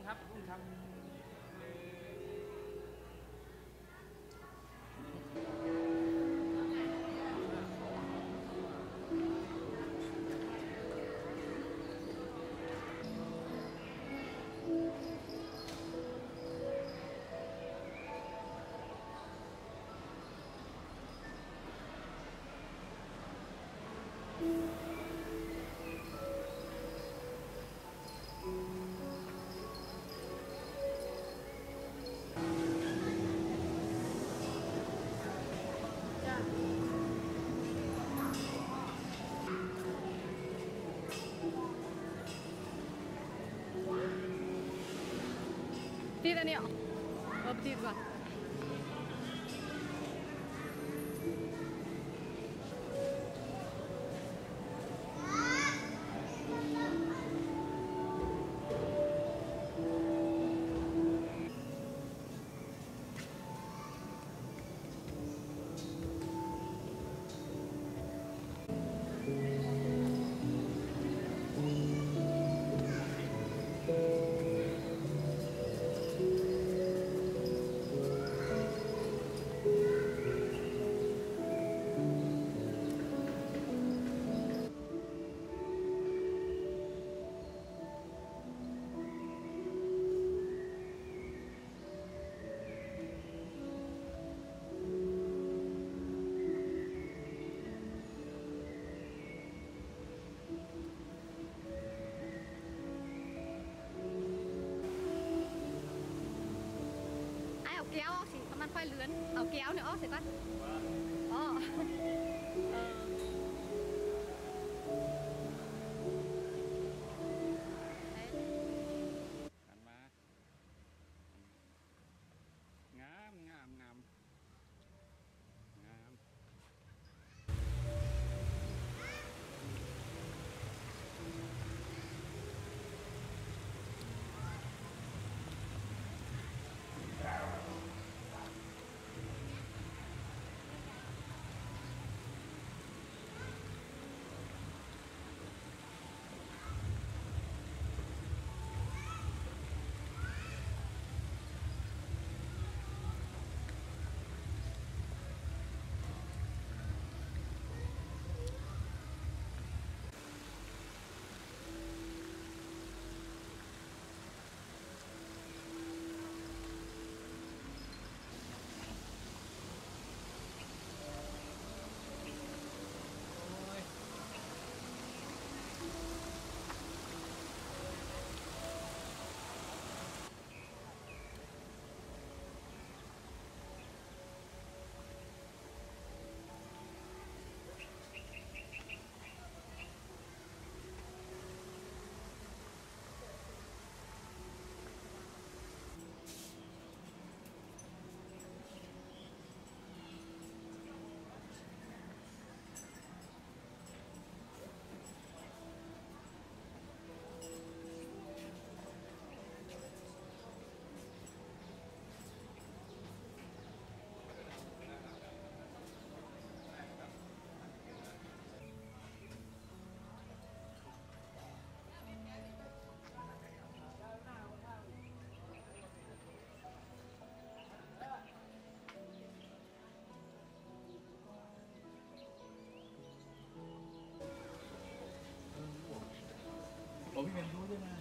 ครับคุณครับตีอันนี้เหรอตีก่อนแก้วสิมันค่อยเลื้อนเอาแก้วเนี่ยอ้อเสร็จป่ะอ๋องามงามงามงามพี่เป็นรู้ด้วยนะ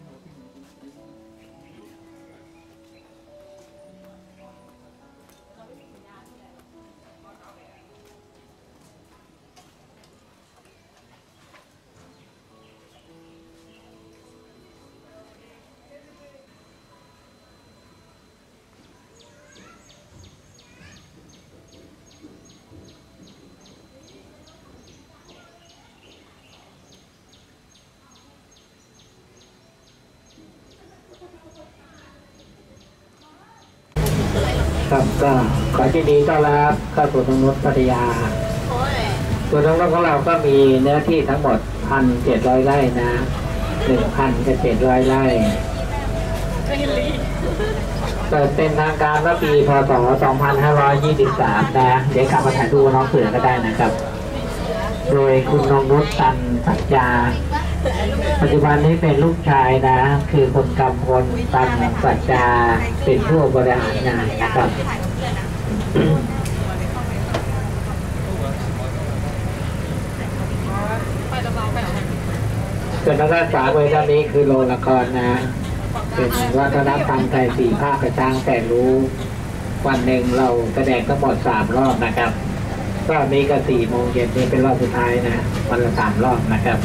ครับก็ขอยินดีต้อนรับเข้าสู่นงนุชพัทยาส่วนนงนุชของเราก็มีเนื้อที่ทั้งหมด 1,700 ไร่นะ 1,700 ไร่เปิดเป็นทางการเมื่อปีพ.ศ. 2523 นะเดี๋ยวกลับมาถ่ายรูปน้องเสือก็ได้นะครับโดยคุณนงนุชตันสัจจาปัจจุบันนี้เป็นลูกชายนะ คือคุณกำพลตันสัจจาเป็นผู้บริหารงานนะครับส่วนทางด้านขวามือด้านนี้คือโรงละครนะเป็นวัฒนธรรมไทย4 ภาคกระช่างแต่รู้วันหนึ่งเราแสดงทั้งหมด3 รอบนะครับรอบนี้ก็4 โมงเย็นนี่เป็นรอบสุดท้ายนะวันละ3 รอบนะครับ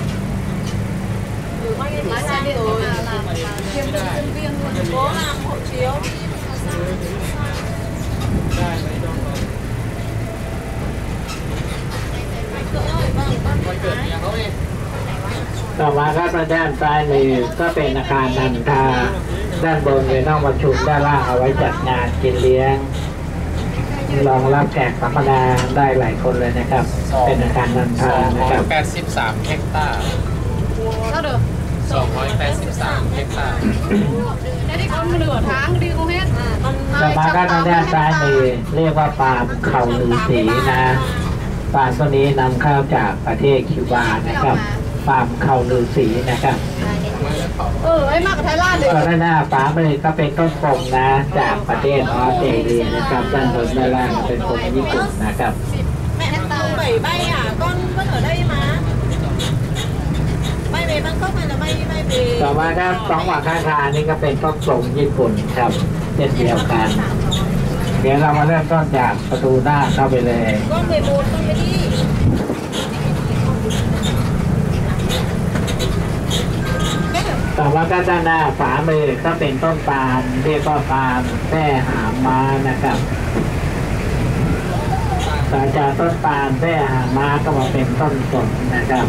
ต่อมาครับด้านซ้ายมือก็เป็นอาคารนันทาด้านบนเป็นห้องประชุมด้านล่างเอาไว้จัดงานกินเลี้ยงรองรับแขกสัมมนาได้หลายคนเลยนะครับเป็นอาคารนันทานะครับ 283 เฮกตาร์เท่าเดิม 283 เฮกตาร์ได้ที่คนเหนือทางดีกว่าเฮ็ดต่อมาก็ทางด้านซ้ายมือเรียกว่าปาล์มเข่าฤาษีนะปาล์มตัวนี้นำเข้าจากประเทศคิวบานะครับปาล์มเข่าฤาษีนะครับไอ้มากกับไทยลาดเลยก็ด้านหน้าฟ้ามือก็เป็นต้นปงนะจากประเทศออสเตรเลียนะครับด้านบนด้านล่างเป็นปงญี่ปุ่นนะครับแม่ตาใบใบcon vẫn ở đây màใบเบบังก็มันใบเบต่อมาครับ2 ฝั่งข้างทางนี่ก็เป็นต้นปงญี่ปุ่นครับเช่นเดียวกันเดี๋ยวเรามาเริ่มต้นจากประตูหน้าเข้าไปเลยก็เบบูต้องไปที่ต่อมาก็ด้านหน้าฝามือก็เป็นต้นปาล์มเรียกว่าปาล์มแท่หามม้านะครับต่อจากต้นปาล์มแท่หามม้าก็มาเป็นต้นสนนะครับ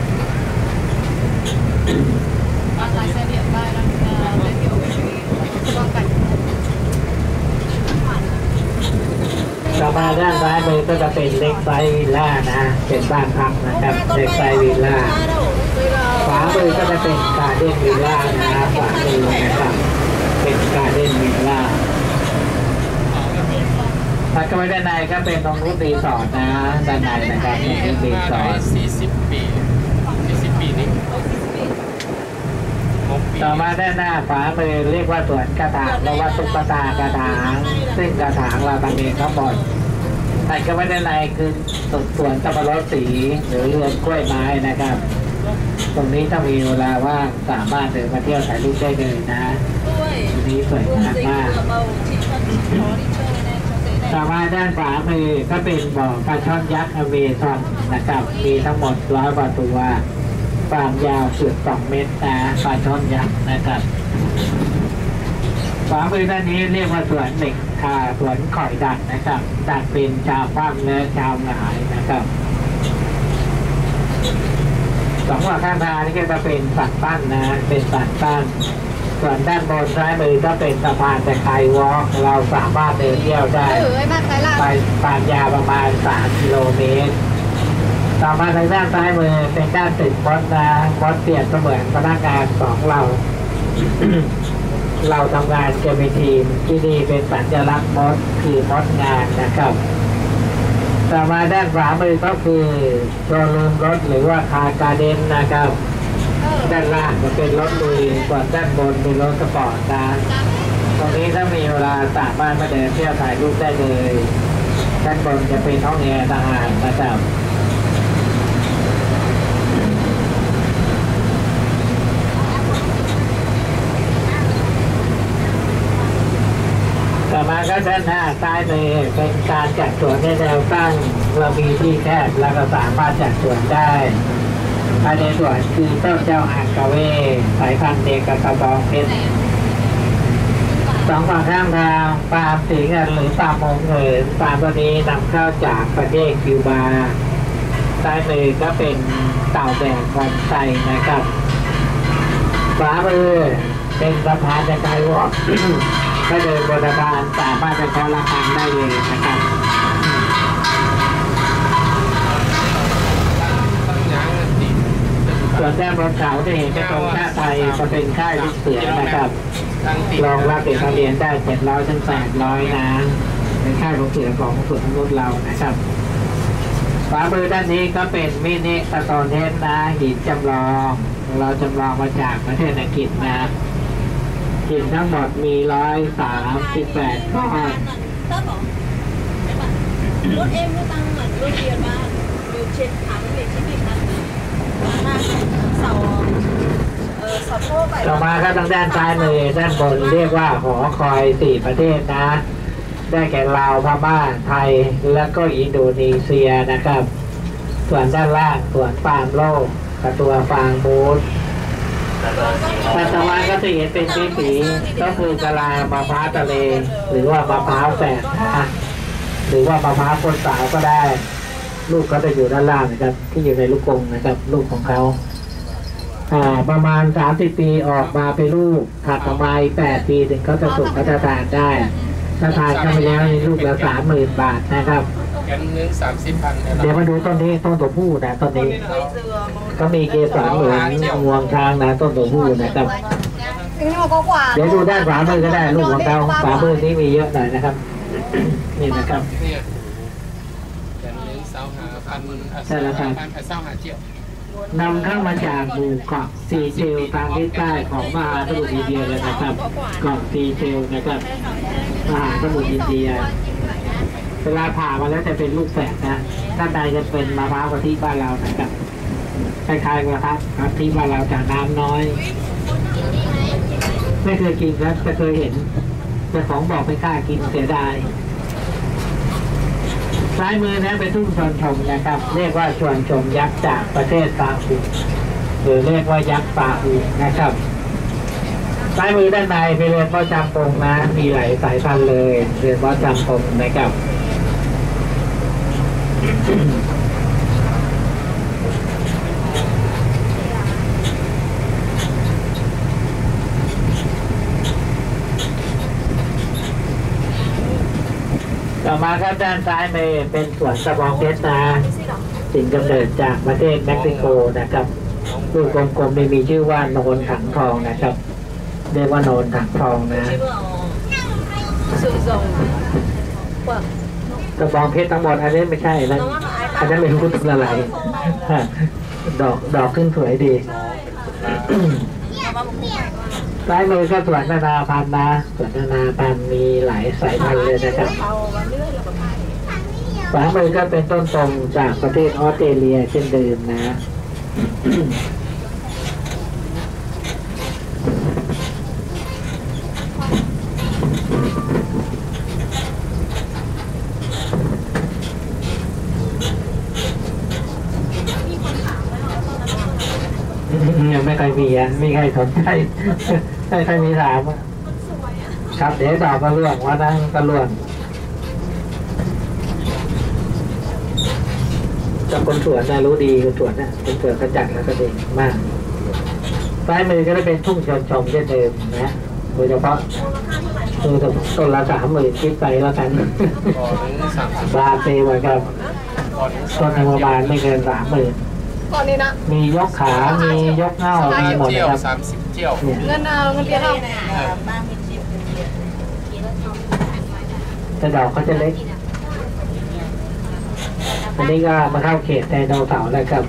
ต่อมาด้านซ้ายมือก็จะเป็นเล็กไซส์วิลล่านะเป็นบ้านพักนะครับเล็กไซส์วิลล่าขวามือก็จะเป็นการเด้นวิลล่านะขวามือนะครับเป็นการเด้นวิลล่าถัดเข้าไปด้านในก็เป็นตรงนู้นรีสอร์ทนะด้านในนะครับนี่คือรีสอร์ท 40 ปีนี่ต่อมาด้านหน้าขวามือเรียกว่าสวนกระถางหรือว่าตุ๊กตากระถางซึ่งกระถางเราทำเองทั้งหมดถัดเข้าไปด้านในคือสวนสับปะรดสีหรือเรือนกล้วยไม้นะครับตรงนี้ถ้ามีเวลาว่างสามารถเดินมาเที่ยวถ่ายรูปได้เลยนะตรงนี้สวยงามมากต่อมาด้านขวามือก็เป็นบ่อปลาช่อนยักษ์อเมซอนนะครับมีทั้งหมด100 กว่าตัวความยาวเกือบ2 เมตรนะปลาช่อนยักษ์นะครับขวามือด้านนี้เรียกว่าสวนเหล็กสวนข่อยดักนะครับดักเป็นชาวคว่ำและชาวหงายนะครับ2 ฝั่งข้างทางนี่ก็จะเป็นฝั่งตั้นนะเป็นฝั่งตั้นส่วนด้านบนซ้ายมือก็เป็นสะพานสกายวอล์กเราสามารถเดินเที่ยวได้ไปความยาวประมาณ3 กิโลเมตรต่อมาทางด้านซ้ายมือเป็นด้านตึกบอสนะบอสเปรียบเสมือนพนักงานของเรา เราทำงานจะมีทีมที่นี่เป็นสัญลักษณ์มดคือมดงานนะครับต่อมาด้านขวามือก็คือโชว์รูมรถหรือว่าคาร์การ์เด้นนะครับด้านล่างจะเป็นรถลุยส่วนด้านบนเป็นรถสปอร์ตนะตรงนี้ถ้ามีเวลาสามารถมาเดินเที่ยวถ่ายรูปได้เลยด้านบนจะเป็นห้องแอร์ทหารนะครับต่อมาก็ด้านหน้าซ้ายมือเป็นการจัดสวนในแนวตั้งเรามีที่แคบแล้วก็สามารถจัดสวนได้ภายในสวนคือต้นเจ้าอังกาเวสายพันธุ์เด็กกระบองเพชร2 ฝั่งข้างทางปาล์มสีเงินหรือปาล์มมงเหินปาล์มตัวนี้นำเข้าจากประเทศคิวบาซ้ายมือก็เป็นเต่าแบกคนไทยนะครับขวามือเป็นสะพานสกายวอล์กถ้าเดินบนสะพานสามารถไปเคาะระฆังได้เลยนะครับส่วนด้านบนเขาจะเห็นกระทงชาติไทยจะเป็นค่ายลูกเสือนะครับรองรับเด็กนักเรียนได้700 ถึง 800นะเป็นค่ายลูกเสือของสวนนุชเรานะครับขวามือด้านนี้ก็เป็นมินิสโตนเฮดนะหินจำลองเราจำลองมาจากประเทศอังกฤษนะหินทั้งหมดมี138 ก้อน rốt em nó tăng hẳn luôn tiền mà điều trên tháng về cái việc là sầu thô vậy ต่อมาก็ทางด้านซ้ายมือด้านบนเรียกว่าหอคอย4ประเทศนะได้แก่ลาวพม่าไทยและก็อินโดนีเซียนะครับส่วนด้านล่างสวนปาล์มโลกกับตัวฟางมูสปัสสาวะก็จะเห็นเป็นสีก็คือกะลามะพร้าวทะเลหรือว่ามะพร้าวแฝดนะหรือว่ามะพร้าวคนสาวก็ได้ ลูกก็จะอยู่ด้านล่างนะครับที่อยู่ในลูกกรงนะครับลูกของเขาประมาณ30 ปีออกมาเป็นลูกถัดออกมา8 ปีถึงเขาจะสุกเขาจะทานได้ถ้าทานเข้าไปแล้วในลูกละ30,000 บาทนะครับกันนึง30,000 เดี๋ยวมาดูต้นนี้ต้นตัวผู้นะต้นนี้ก็มีเกสรเหมือนงวงช้างนะต้นตัวผู้นะครับเดี๋ยวดูด้านขวามือก็ได้ลูกของเขาขวามือนี้มีเยอะหน่อยนะครับนี่นะครับกันนึง25,000 ใช่แล้วครับ 25,000เจียวนำเข้ามาจากหมู่เกาะซีเชลทางทิศใต้ของมหาสมุทรอินเดียเลยนะครับเกาะซีเชลนะครับมหาสมุทรอินเดียเวลาผ่ามาแล้วจะเป็นลูกแฝดนะด้านในจะเป็นมะพร้าวกะทิบ้านเรานะครับคล้ายๆกะทิบ้านเราจากน้ำน้อยไม่เคยกินนะแต่เคยเห็นแต่ของบอกไม่กล้ากินเสียดายซ้ายมือนะเป็นทุ่งชวนชมนะครับเรียกว่าชวนชมยักษ์จากประเทศซาอุหรือเรียกว่ายักษ์ซาอุนะครับซ้ายมือด้านในเป็นเรือนพ่อจำปงนะมีหลายสายพันธุ์เลยเรือนพ่อจำปงนะครับต่อมาครับด้านซ้ายมือเป็นสวนกระบองเพชรนะสิ่งกำเนิดจากประเทศเม็กซิโกนะครับลูกกลมๆมีชื่อว่าโนนถังทองนะครับเรียกว่าโนนถังทองนะกระบองเพชรทั้งหมดอันนี้ไม่ใช่นะอันนั้นเป็นพุทธอะไรดอกขึ้นสวยดีซ้ายมือก็สวนนานาพันธุ์นะสวนนานาพันธุ์มีหลายสายพันธุ์เลยนะครับขวามือก็เป็นต้นตรงจากประเทศออสเตรเลียเช่นเดิมนะยังไม่เคยมีไม่ใครสนใจไม่เคยมีถามครับเดี๋ยวดอกกระล่วงว่านั่งกระล่วงจากคนสวนนะรู้ดีคนสวนนะคนสวนกระจัดแล้วก็ดีมากซ้ายมือก็ได้เป็นทุ่งชนชมเช่นเดิมนะโดยเฉพาะคือต้นละ30,000คิดไปแล้วกันบาเซเหมือนกันต้นธรรมบาลไม่เกิน30,000 ก่อนนี้นะมียกขามียกเง่ามีหมดนะครับ 30เจียวเงินเอาเงินเดือนเอาแต่ดอกเขาจะเล็กอันนี้ก็มาเข้าเขตไดโนเสาร์แล้วครับ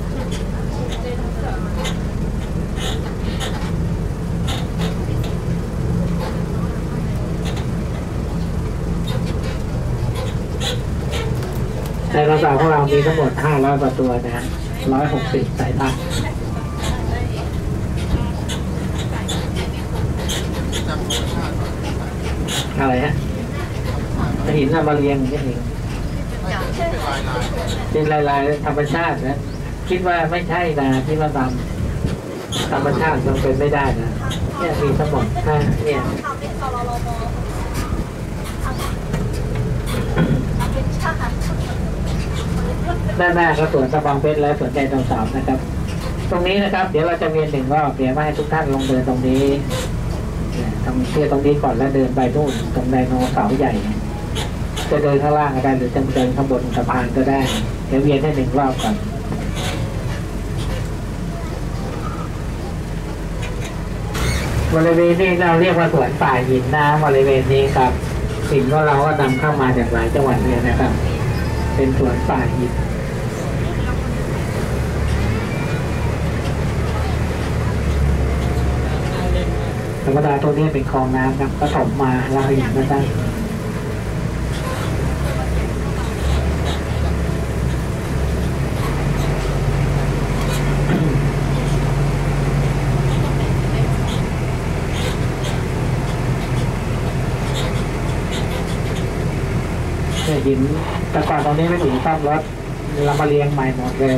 ไดโนเสาร์ของเรามีทั้งหมด500 กว่าตัวนะ160 สายพันธุ์อะไรฮะหินมาเรียงนี่เองเป็นลายๆธรรมชาตินะคิดว่าไม่ใช่นะที่ว่าตามธรรมชาติมันเป็นไม่ได้นะเนี่ยมีทั้งหมดเนี่ยด้านหน้าก็สวนสะบองเพชรและสวนไดโนเสาร์นะครับตรงนี้นะครับเดี๋ยวเราจะเวียน1 รอบเดี๋ยวมาให้ทุกท่านลงเดินตรงนี้ทำเที่ยวตรงนี้ก่อนแล้วเดินไปนู่นตรงไดโนเสาร์ใหญ่จะเดินข้างล่างก็ได้หรือจะเดินข้างบนสะพานก็ได้เดี๋ยวเวียนให้1 รอบก่อนบริเวณนี้เราเรียกว่าสวนป่าหินนะบริเวณนี้ครับสิ่งที่เราก็นำเข้ามาจากหลายจังหวัดเลยนะครับเป็นสวนป่าหินรรมดาตรงนี้เป็นคลองน้ำครับก็ถมมาแล้วก็อย่างนั้นได้หินแต่ก่อนตรงนี้ไม่ถึงซ่อมรถเรามาเรียงใหม่หมดเลย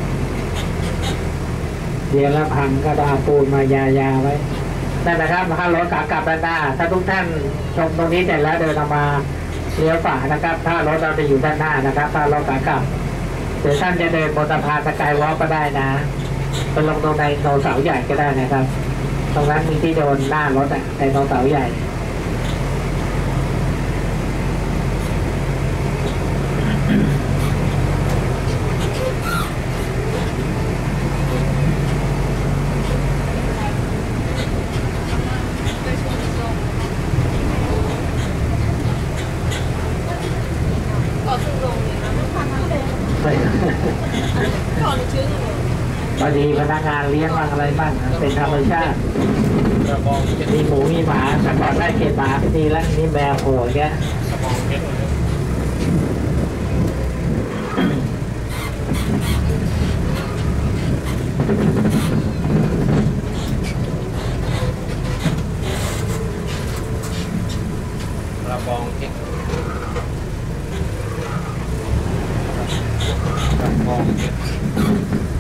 เรียงแล้วพังก็ต้องเอาปูนมายาไว้นั่นนะครับถ้ารถขากลับด้านหน้าถ้าทุกท่านชมตรงนี้เสร็จแล้วเดินออกมาเลี้ยวขวานะครับถ้ารถเราจะอยู่ด้านหน้านะครับถ้ารถขากลับเดี๋ยวท่านจะเดินบนสะพานสกายวอล์กก็ได้นะไปลงตรงในโนเสาร์ใหญ่ก็ได้นะครับตรงนั้นมีที่โดนหน้ารถในโนเสาร์ใหญ่พอดีพนักงานเลี้ยงบ้างอะไรบ้างเป็นธรรมชาติมีหมูมีหมาแต่ก่อนได้เก็บหมาไปดีแล้วนี่แมวโผล่เงี้ยกระบองเพชรกระบองเพชร